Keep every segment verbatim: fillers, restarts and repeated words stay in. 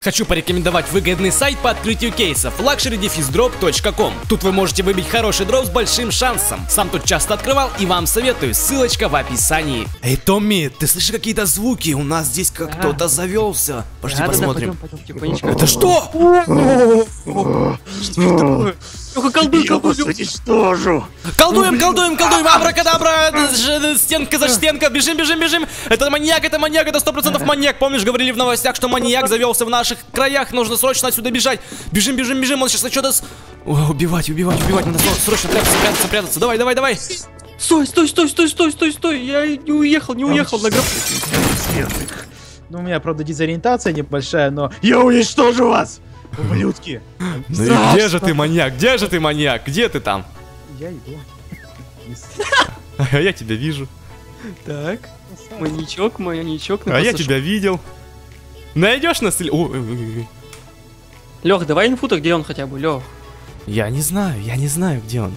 Хочу порекомендовать выгодный сайт по открытию кейсов лакшери дефис дроп точка ком. Тут вы можете выбить хороший дроп с большим шансом. Сам тут часто открывал и вам советую. Ссылочка в описании. Эй, Томми, ты слышишь какие-то звуки? У нас здесь как ага. кто-то завелся. Пошли да, посмотрим. Да, да, пойдем, пойдем, это что? Только колдуй, колдуй, уничтожу. Колдуем, колдуем, колдуем, абракадабра, стенка за стенка, бежим, бежим, бежим. Это маньяк, это маньяк, это сто процентов маньяк. Помнишь, говорили в новостях, что маньяк завелся в наших краях, нужно срочно отсюда бежать. Бежим, бежим, бежим, он сейчас что-то... Убивать, убивать, убивать, надо срочно прятаться, прятаться, прятаться. Давай, давай, давай. Стой, стой, стой, стой, стой, стой, стой. Я не уехал, не уехал на граф. Ну, у меня, правда, дезориентация небольшая, но я уничтожу вас! Ублюдки! Ну и где же ты, маньяк? Где же ты, маньяк? Где ты там? Я иду. А я тебя вижу. Так. Маньячок, маньячок. А я тебя видел. Найдешь нас или... Лех, давай инфу-то, где он хотя бы, Лех? Я не знаю, я не знаю, где он.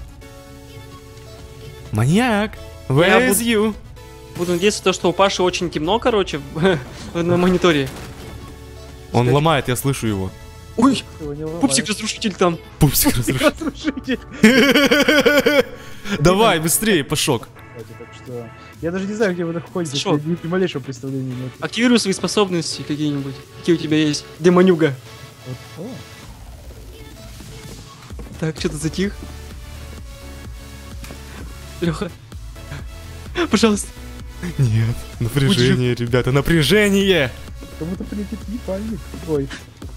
Маньяк, where is you? Буду надеяться, то, что у Паши очень темно, короче, на мониторе. Он ломает, я слышу его. Ой, пупсик-разрушитель там. Пупсик-разрушитель. Давай, быстрее, пошок. Я даже не знаю, где вы находитесь. Ни малейшего представления нет. Активируй свои способности какие-нибудь. Какие у тебя есть? Демонюга. Так, что-то затих. Леха. Пожалуйста. Нет, напряжение, ребята, напряжение. Кому-то прилетит ебальник. Ой.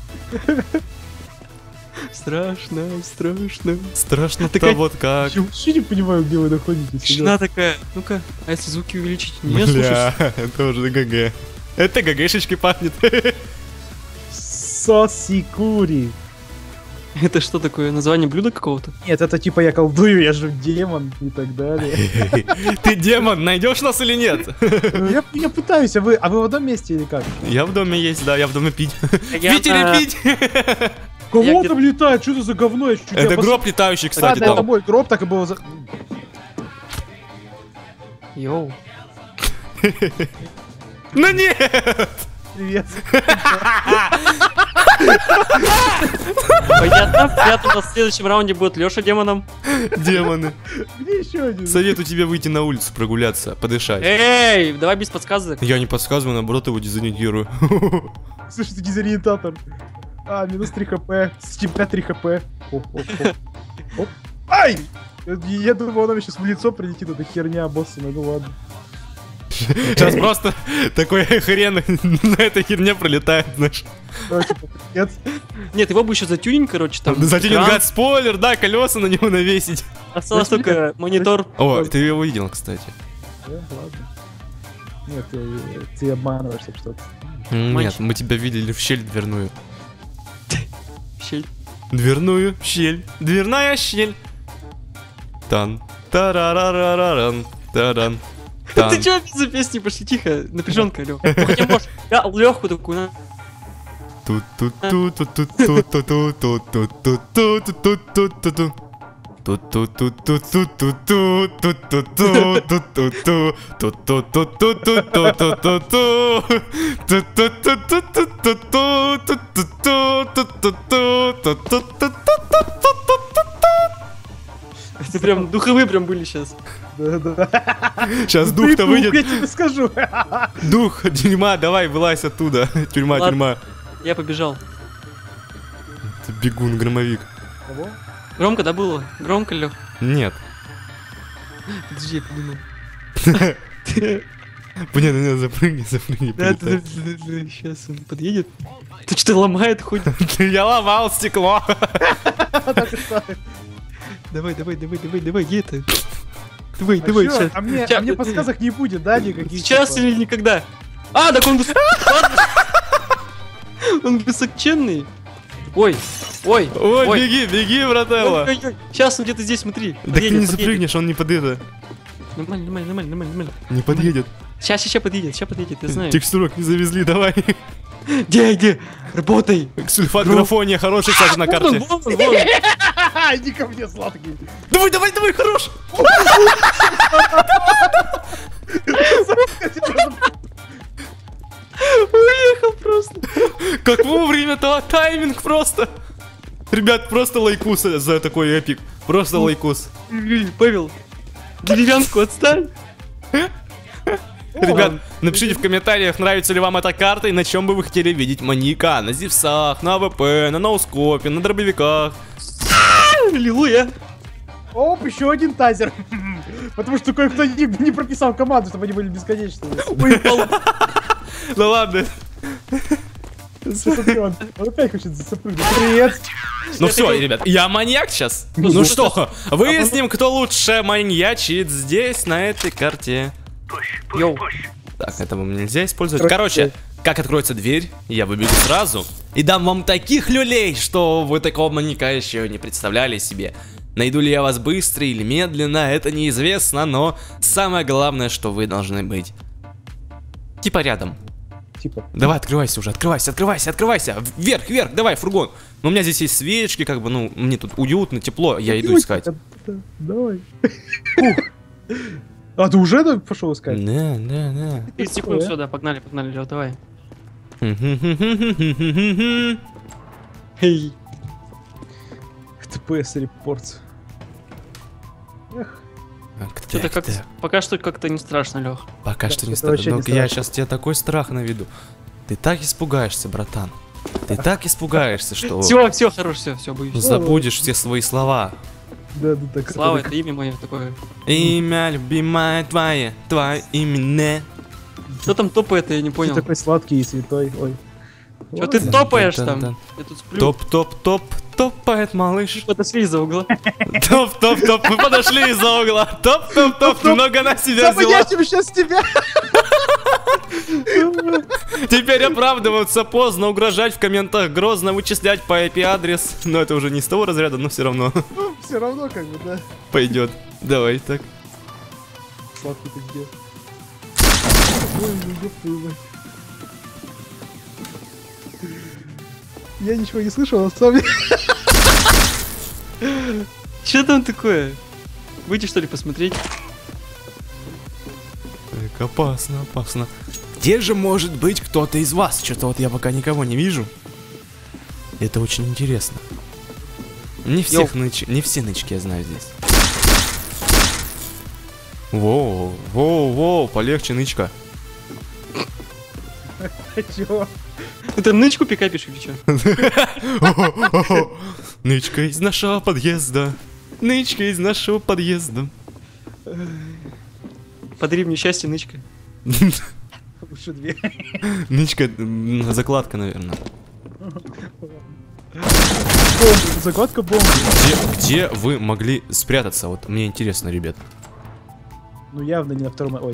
Страшно, страшно. Страшно-то вот как. Я вообще не понимаю, где вы находитесь. Тишина такая. Ну-ка, а если звуки увеличить? Не слушаешь? Это уже ГГ. Это ГГшечки пахнет. Сосикури. Это что такое? Название блюда какого-то? Нет, это типа я колдую, я же демон и так далее. Ты демон, найдешь нас или нет? Я, я пытаюсь, а вы, а вы в одном месте или как? Я в доме есть, да, я в доме пить. Питере пить! Кого там летает? Что это за говно? Это гроб летающий, кстати. Ладно, это мой гроб, так и было за... Йоу. Ну нет! Привет. Понятно, понятно, в следующем раунде будет Леша демоном. Демоны. Где еще один? Советую тебе выйти на улицу, прогуляться, подышать. Эй, давай без подсказок. Я не подсказываю, наоборот его дезориентирую. Слушай, ты дезориентатор. А, минус три хп. С тебя три хп. Ай! Я думал, она мне сейчас в лицо прилетит, эта херня босса, ну ладно. Сейчас просто такой хрен на этой херне пролетает, знаешь. Нет, его бы еще затюнинг, короче, там. Затюнингать спойлер, да, колеса на него навесить. Осталось только монитор. О, ты его видел, кстати. Ладно. Нет, ты обманываешься что-то. Нет, мы тебя видели в щель дверную. Щель. Дверную щель. Дверная щель. Тан. Тарарарараран. Таран. Ты чё опять за песни пошли? Тихо, напряженка, Лёх. Хотя можешь Лёху такую, на. Это прям духовые прям были сейчас. Да-да. Сейчас дух-то выйдет. Я тебе скажу. Дух, тюрьма, давай, вылазь оттуда. Тюрьма, Ладно. тюрьма. Я побежал. Это бегун, громовик. Кого? Громко, да, было? Громко, Лёх? Нет. Подожди, я подумал. Понятно, нет, запрыгни, запрыгни. Да, сейчас он подъедет. Ты что-то ломает, ходит. Я ломал стекло. Давай, давай, давай, давай, давай, где это? Давай, давай, сейчас. А мне, а мне подсказок не будет, да, никаких? Сейчас или никогда? А, так он выс... Он высоченный. Ой, ой, ой, беги, беги, брателло. Сейчас он где-то здесь, смотри. Да ты не запрыгнешь, он не подъедет. Нормально, нормально, нормально, нормально, нормально. Не подъедет. Сейчас, сейчас подъедет, сейчас подъедет, я знаю. Текстурок не завезли, давай. Где, где? Работай. Сульфат графония хороший, кстати, на карте. Иди ко мне, сладкий. Давай, давай, давай, хорош. Уехал просто. Как вовремя-то, тайминг просто. Ребят, просто лайкус за такой эпик. Просто лайкус. Павел, деревянку отстань. Ребят, напишите в комментариях, нравится ли вам эта карта и на чем бы вы хотели видеть маньяка. На зевсах, на АВП, на ноускопе, на дробовиках. Аллилуйя. Оп, еще один тазер. Потому что кое-кто не, не прописал команду, чтобы они были бесконечными. Ну ладно. Он опять хочет запрыгнуть. Привет. Ну все, ребят, я маньяк сейчас. Ну что, выясним, кто лучше маньячит здесь, на этой карте. Йоу. Так, это вам нельзя использовать. Короче, как откроется дверь, я выбегу сразу и дам вам таких люлей, что вы такого маньяка еще не представляли себе. Найду ли я вас быстро или медленно, это неизвестно, но самое главное, что вы должны быть типа рядом. Типа. Давай, открывайся уже, открывайся, открывайся, открывайся. Вверх, вверх, давай, фургон. Но у меня здесь есть свечки, как бы, ну, мне тут уютно, тепло, я иду искать. Давай. А ты уже пошел искать? Да, да, да. тридцать секунд, все, да, погнали, погнали, Лёв, давай. Эй. ТПС репорт. Эх. Что-то как пока что как-то не страшно, Лёх. Пока Да, что не это страшно. вообще не Ну-ка, я страшно. сейчас тебе такой страх наведу. Ты так испугаешься, братан. Ты так испугаешься, что Все, все, хорош, все, все, боюсь. забудешь все свои слова. Да, да, так. Слава, это имя мое такое. Имя любимое твое, твое имя. Что там топает, я не Ты понял. такой сладкий и святой. Ой. Что ты Ладно. топаешь Да-да-да. там? Я тут сплю. Топ-топ-топ, топает малыш. Подошли из-за угла. Топ-топ-топ, мы подошли из-за угла. Топ-топ-топ, немного на себя взяла. Запоясим сейчас тебя! Теперь оправдываться поздно, угрожать в комментах грозно, вычислять по ай пи-адрес. Но это уже не с того разряда, но все равно Ну, все равно как бы, да. пойдет. Давай так. Сладкий ты где? Ой, ну, ёб твою мать. Я ничего не слышал, на самом деле. Что там такое? Выйти что ли посмотреть? Так, опасно, опасно. Где же может быть кто-то из вас? Что-то вот я пока никого не вижу. Это очень интересно. Не всех ныч... не все нычки я знаю здесь. Воу, воу, воу, полегче, нычка. Чего? Это нычку пикапишь или что? Нычка из нашего подъезда. Нычка из нашего подъезда. Подари мне счастье, нычка. Лучше две. Нычка, м, закладка, наверное. Бомба, закладка бомбы. Где, где вы могли спрятаться? Вот мне интересно, ребят. Ну явно не на втором... Ой.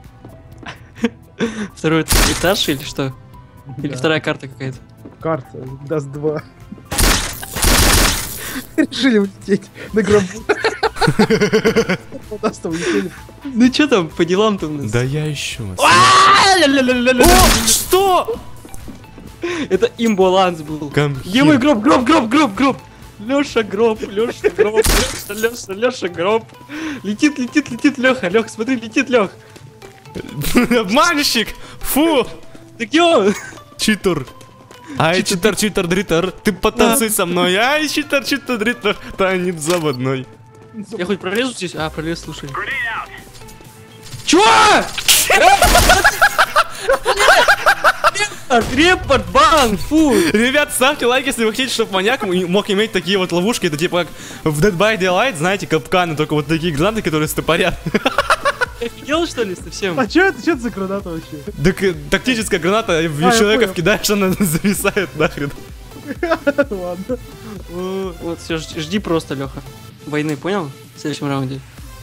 Второй этаж или что? Или Да. вторая карта какая-то? Карта, даст два. Решили улететь на гробу. Даст улетели. Ну что там по делам-то у нас? Да я ищу вас. О, Что? это имбаланс был. Come Где мой here. гроб, гроб, гроб, гроб, гроб? Леша гроб, Леша гроб, Леша, Леша, Леша гроб. Летит, летит, летит Леха, Лех, смотри, летит Лех. Обманщик! Фу! Ты где он? Читер! Ай, читер, читер, дритер, ты потанцуй со мной. Ай, читер, читер, дритер, танец заводной. Я хоть пролезу здесь? А, пролез, слушай. Чё? Репорт, бан, фу. Ребят, ставьте лайк, если вы хотите, чтобы маньяк мог иметь такие вот ловушки. Это типа как в Dead by Daylight, знаете, капканы, только вот такие гранаты, которые стопорят. Ты офигел, что ли, совсем? А чё это, чё это за граната вообще? Так, э, тактическая граната, в я человека понял. вкидаешь, она зависает нахрен. Ладно. О, вот, все, жди просто, Леха. Войны, понял? В следующем раунде.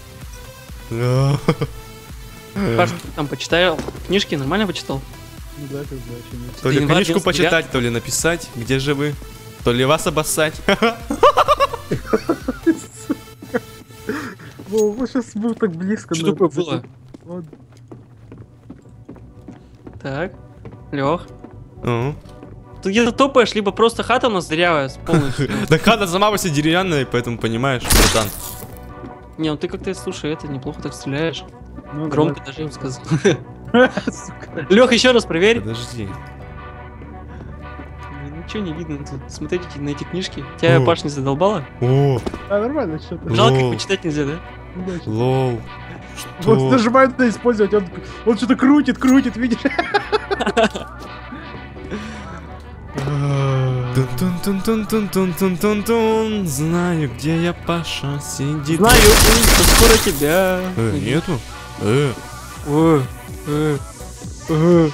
Паш, ты там почитал книжки, нормально почитал? Ну да, как бы, а чё нет. То ли январь книжку девяносто девятый. почитать, то ли написать, где же вы, то ли вас обоссать. Во, вот сейчас был так близко. Что но- такое было? Вот. Так, Лех. Ну. Ты где-то топаешь, либо просто хата у нас дырявая с полностью. Да хата сама по себе деревянная, поэтому понимаешь, братан. Не, ну ты как-то, слушай, это неплохо так стреляешь. Ну, Громко даже, я бы сказал. Лех, еще раз проверь. Подожди. Ничего не видно тут. Смотрите на эти книжки. Тебя О. Паш не задолбала? О, А, нормально, что-то. Жалко, Лол. их почитать нельзя, да? лол. Вот Что? нажимает на использовать, он, он что-то крутит, крутит, видишь? Тун-тун-тун-тун-тун-тун-тун-тун. Знаю, где я, Паша, сидит. Знаю, что скоро тебя. Э, нету? Э. Э, э, э.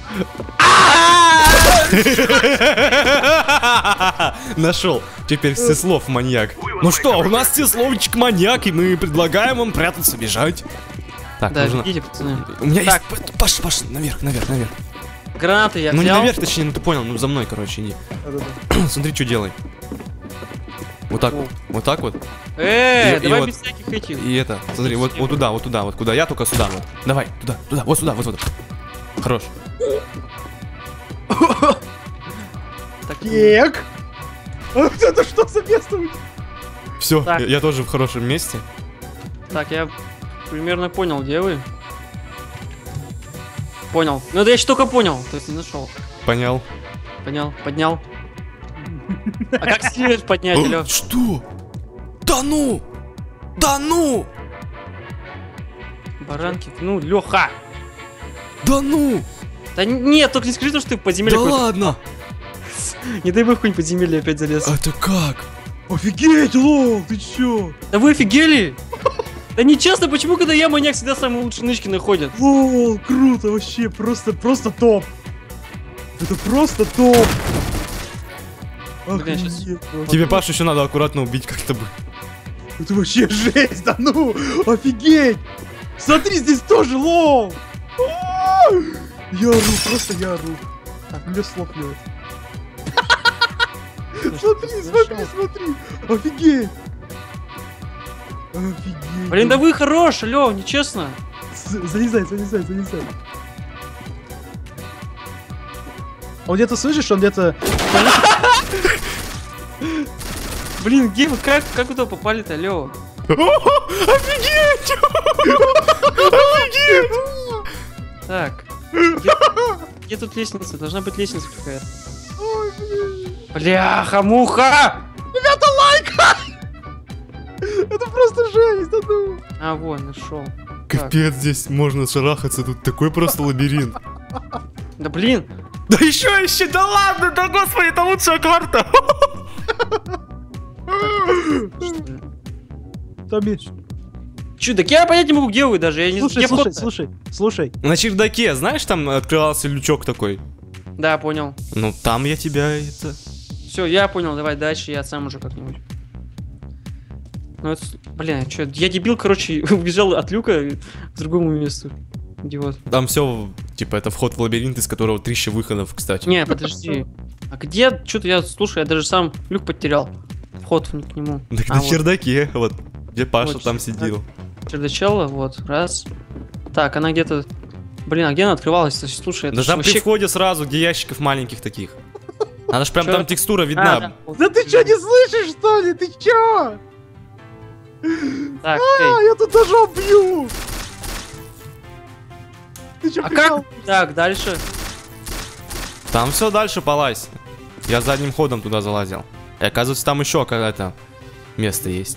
Нашел. Теперь Всеслов маньяк. Ну что, у нас Всесловчик маньяк, и мы предлагаем вам прятаться, бежать. Так, Да, нужно... идите, пацаны. У меня Так. есть... Паш, Паш, наверх, наверх, наверх. Гранаты я Ну не взял. наверх, точнее, ну ты понял, ну за мной, короче, иди. Смотри, что делай. Вот так вот, вот так вот. Э, И- и давай вот- без всяких этих. И это, смотри, вот, вот туда, вот туда, вот куда я, только сюда вот. Давай, туда, туда, вот сюда, вот сюда. Хорош. Так, Кек! А вот это что за место? Все, Так. я, я тоже в хорошем месте. так, я примерно понял, где вы. Понял. Ну это я еще только понял, то есть не нашел. Понял. Понял, поднял. А как следует поднять, О, Лёх? что? Да ну! Да ну! Баранки. Ну, Леха! Да ну! Да нет, только не скажи то, что ты в подземелье Да какое-то. ладно! Не дай бог какой-нибудь подземелье опять залез. Это как? Офигеть, лол, ты чё? Да вы офигели? Да нечестно, почему, когда я маньяк, всегда самые лучшие нычки находят? Лол, круто, вообще, просто, просто топ. Это просто топ. Блин, щас- Охренеть, просто. Тебе, Пашу, еще надо аккуратно убить как-то бы. Это вообще жесть, да ну, офигеть. Смотри, здесь тоже лол. А! Я ору, просто я ору. Так, мне слов нет. Смотри, смотри, смотри. Офигеть. Офигеть. Блин, да вы хорош, алло, нечестно. З- Залезай, залезай, залезай. Он где-то, слышишь, он где-то... Блин, где вы, как, как вы туда попали-то, алло? Офигеть! Офигеть! Так. Где, где тут лестница? Должна быть лестница какая-то. Бляха-муха! Это просто жесть, да ну. А, вон, нашел. Так. Капец, здесь можно шарахаться, тут такой просто лабиринт. Да блин! Да еще, еще, да ладно, да господи, это лучшая карта. Томми, Чё, так я понять не могу, где вы даже, я не слушай, где слушай, вход-то? слушай, слушай. На чердаке, знаешь, там открывался лючок такой. Да, понял. Ну, там я тебя это... Все, я понял, давай дальше, я сам уже как-нибудь. Ну это, блин, что, я дебил, короче, убежал от люка к другому месту. Идиот. Там все, типа, это вход в лабиринт, из которого тысяча выходов, кстати. Не, подожди. А где, что-то я, слушай, я даже сам люк потерял. Вход в- к нему. Так А, на вот, чердаке, вот, где Паша Вот там чердак. сидел. чердачелла, вот, раз. Так, она где-то... Блин, а где она открывалась? То есть, слушай, это Да ж там при вообще... входе сразу, где ящиков маленьких таких. Она ж прям Чё? там текстура А, видна. да. Да ты что, не слышишь, что ли? Ты чё? Так, А, эй. я тут ножом бью. Ты чё, А прикал? как? Так, дальше. Там все дальше полазь. Я задним ходом туда залазил. И оказывается, там еще какое-то место есть.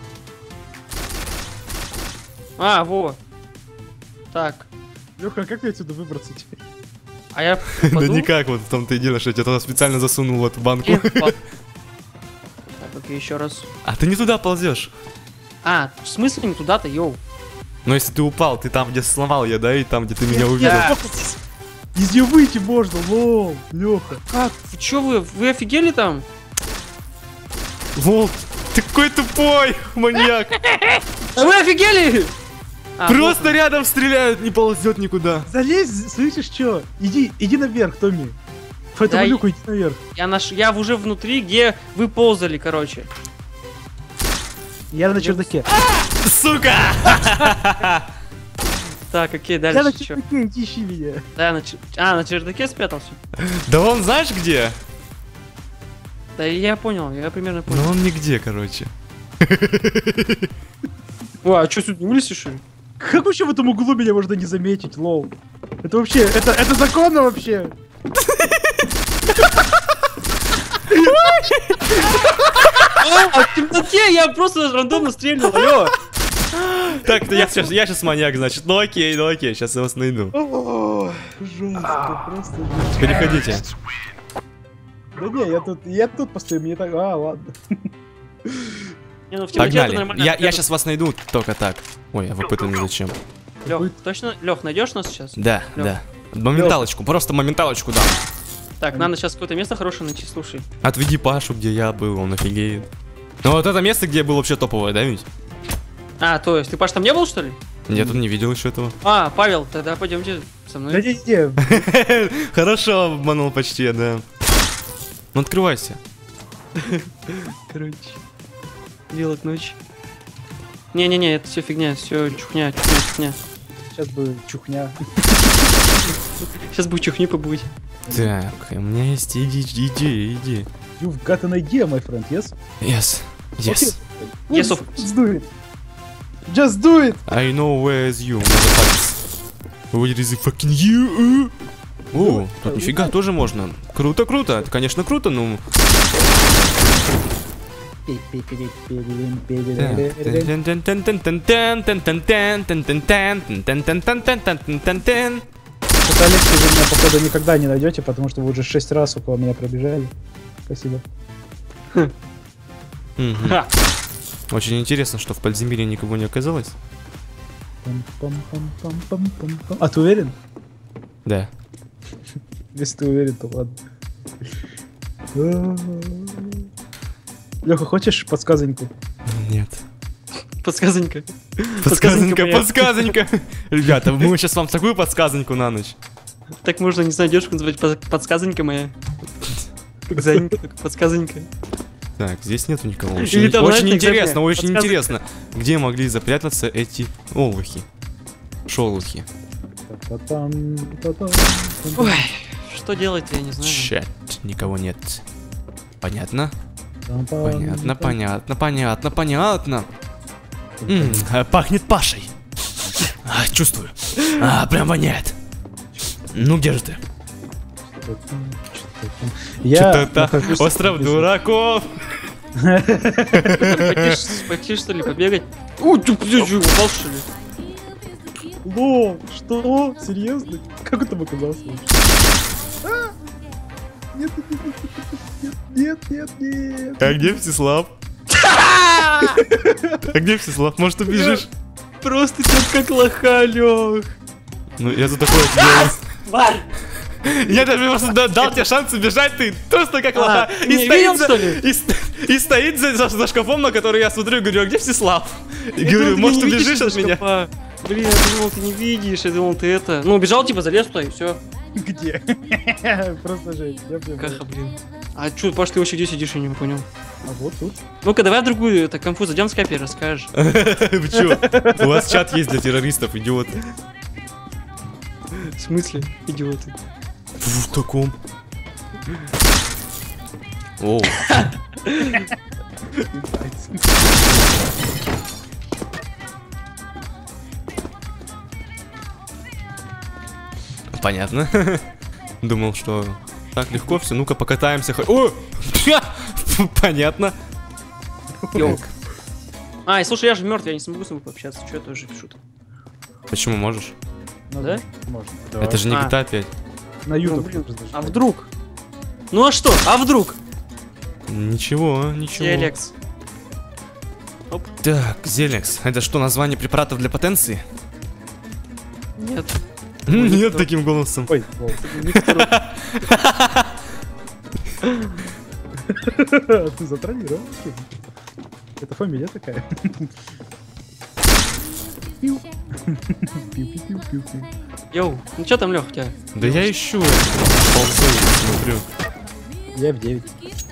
А, во. Так. Лёха, а как мне отсюда выбраться теперь? А я Да попаду? никак, вот в том-то и дело, что я тебя туда специально засунул в эту банку. Блин, пап. Так, окей, еще раз. А ты не туда ползешь. А, в смысле не туда-то, йоу? Но если ты упал, ты там, где сломал я, да, и там, где ты меня увидел. Да. Из нее выйти можно, лол, Лёха. Как? Вы чё вы? Вы офигели там? Волк, ты какой тупой, маньяк. А вы офигели? А, Просто рядом стреляют, не ползет никуда. Залезь, слышишь, чё? Иди, иди наверх, Томми. По этому Да, люку иди наверх. вот. Я, наш... я уже внутри, где вы ползали, короче. Я на чердаке. Сука! Так, окей, Я на дальше чё? чердаке, иди ищи меня. Да, на чер- А, на чердаке спрятался? Да он знаешь где? Да я понял, я примерно Ну понял. он нигде, короче. О, а чё, тут не вылезешь, что ли? Как вообще в этом углу меня можно не заметить, лол? Это вообще, это, это законно вообще? А, в темноте я просто рандомно стрельнул, алло. Так, я сейчас, я сейчас маньяк, значит. Ну окей, ну окей, сейчас я вас найду. О, жестко, просто. Переходите. Да не, я тут, я тут постою, мне так, а, ладно. Не, ну в темноте это Погнали. нормально. Я, я сейчас вас найду только так. Ой, а ВП-то не зачем. Лех, точно? Лех, найдешь нас сейчас? Да, Лёх. да. Моменталочку, просто моменталочку дам. Так, надо сейчас какое-то место хорошее найти, слушай. Отведи Пашу, где я был, он офигеет. Ну вот это место, где я был вообще топовое, да ведь? А, то есть, ты, Паш, там не был, что ли? Я тут не видел еще этого. А, Павел, тогда пойдемте со Да мной. не, не, Хорошо, обманул почти, да. Ну открывайся. Короче. Делать ночь. Не-не-не, это все фигня, все чухня, чухня, чухня. сейчас бы чухня. Сейчас бы чухни побудь. Так, у меня есть иди, иди, иди. You've got an idea, my friend, yes? Yes, yes. Yes, of- Let's do it. Just do it. I know where is you, motherfuckers. Where is the fucking you? О, тут нифига тоже можно. Круто, круто. Это, конечно, круто, но... Вот, Алекс, вы меня, походу, никогда не найдете, потому что вы уже шесть раз около меня пробежали. Спасибо. Мгм. Ха. Очень интересно, что в подземелье никого не оказалось. Пам-пам-пам-пам-пам-пам. А ты уверен? Да. Если ты уверен, то ладно. Леха, хочешь подсказоньку? Нет. Подсказонька. Подсказонька, моя. подсказонька. Ребята, мы сейчас вам такую подсказоньку на ночь. Так можно, не знаю, девушку называть под- подсказонька моя. Подсказонька, подсказонька. Так, здесь нету никого. Или Очень, там, очень знаете, интересно, экзамен. очень Подсказка. интересно, где могли запрятаться эти олухи. Шолухи. Ой, что делать, я не знаю. Чат, никого нет. Понятно? Понятно, понятно, понятно, понятно. М, а, пахнет Пашей. А, чувствую. А, прям воняет. Ну где же ты? Я Что-то нахожусь- остров дураков. Пойти, пойти, что ли, побегать? О, ты, ты, ты, упал, что ли? Лол, что? Серьезно? Как это оказалось? А! Нет, нет, нет, нет, нет, нет. А где Всеслав? А где Всеслав? Может убежишь? Просто тебя как лоха, Лёх. Ну я за такое сделал. Варь! Я даже просто да- дал тебе шанс убежать, ты просто как лоха. А, И не стоит видел, за- что ли? И ст- и стоит за за- за шкафом, на который я смотрю, и говорю, а где Всеслав? И Я говорю, думал, ты может не видишь убежишь от этого меня? шкафа. Блин, я думал, ты не видишь, я думал, ты это... Ну, убежал, типа, залез туда, и все. Где? Просто жесть. Я прям- Каха, блин. А чё, Паш, ты вообще где сидишь, я не понял. А вот тут. Ну-ка, давай в другую, это, конфу зайдем в скайпе, расскажешь. Вы чё? У вас чат есть для террористов, идиот. В смысле, идиоты? В таком. О, понятно. Думал, что так легко все. Ну-ка покатаемся. хоть- О! Понятно. Ёлк. А, и слушай, я же мертв, я не смогу с тобой пообщаться. Че я тоже пишу? Почему можешь? Ну, Да? Можно. Это же не А. джи ти эй пять. На Ну, YouTube. блин, просто а даже. вдруг? Ну а что? А вдруг? Ничего, ничего. Алекс. Так, Зелекс. Это что, название препаратов для потенции? Нет. Нет, таким голосом. Ой, лол. Ты затроллировал? Это фамилия такая. Пиу. Пиу-пиу-пиу-пиу. Йоу, ну чё там, Лёх, у тебя? Да я ищу. Ползаю, смотрю. Я в девять.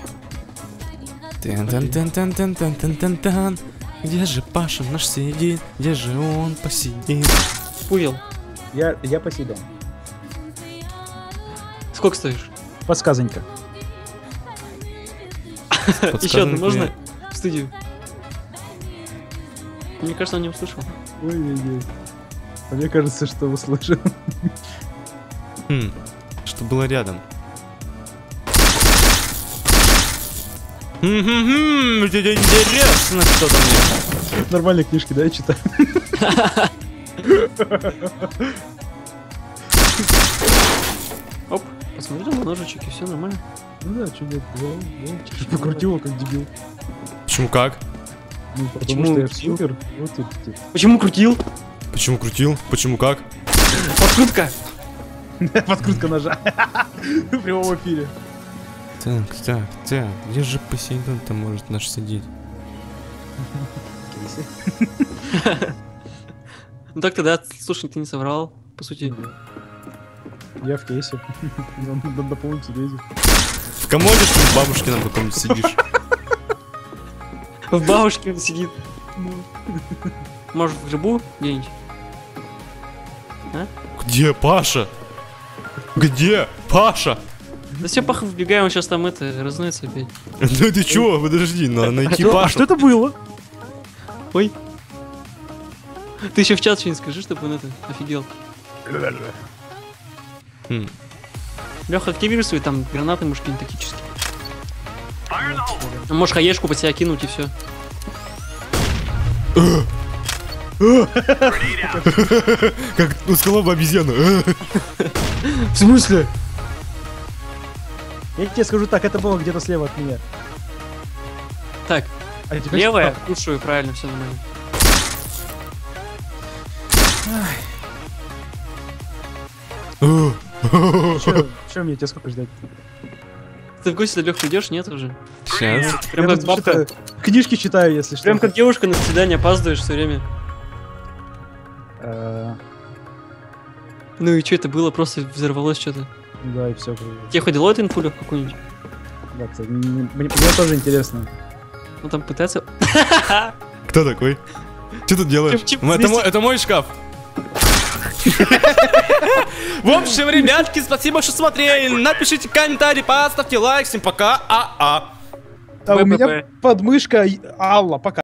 Тан-тан-тан-тан-тан-тан-тан-тан. Где же Паша наш сидит? Где же он посидит? Пуел. Я, я по себе. Сколько стоишь? Подсказонька. Еще одну Подсказывай можно? мне. В студию. Мне кажется, он не услышал. Ой-ой-ой. А мне кажется, что услышал. Хм, что было рядом? Хм, интересно, что там есть. Нормальные книжки, да, я читаю. Оп, посмотрел на ножичек и все нормально. Ну да, что делать? Покрутил его как дебил. Почему как? Ну, потому Почему что я крутил? супер. Вот тут. тут. Почему крутил? Почему крутил? Почему как? Подкрутка. Подкрутка ножа. В прямом эфире. Так, так, так. Где же Посейдон-то может наш сидеть? Ну так тогда, слушай, ты не соврал, по сути. Я в кейсе. На на полную серьезе. В комоде, что ли, с бабушкиным каком-нибудь сидишь? В бабушке он сидит. Может, в грибу где-нибудь? Где Паша? Где Паша? Да все, паха, вбегаем, он сейчас там это, разноется опять. Да ты чё? Подожди, надо найти А Пашу. что это было? Ой. Ты еще в чат что-нибудь скажи, чтобы он это, офигел. Хм. Леха, активируй свои там гранаты, может, какие-нибудь тактические. Ну, можешь хаешку под себя кинуть и все. Как узколобая обезьяна. В смысле? Я тебе скажу так, это было где-то слева от меня. Так, А теперь левая, что? кушаю, правильно, все нормально. Чё, чё мне тебе сколько ждать? Ты в гости, Лех, придешь? Нет уже. Сейчас. Прям Я как тут бабка. читаю- Книжки читаю, если что. Прям как девушка на свидание, опаздываешь все время. Э, Ну и что это было? Просто взорвалось что-то. Да, и все. Тебе хоть делает инфу Лёх, какую-нибудь? Да, кстати, мне, мне- мне тоже интересно. Ну там пытается... Кто такой? Что ты делаешь? Чип-чип, Это вместе. мой, это мой шкаф. В общем, ребятки, спасибо, что смотрели. Напишите комментарий, поставьте лайк. Всем пока. А-а. А у меня Бэ-бэ-бэ. подмышка Алла, пока.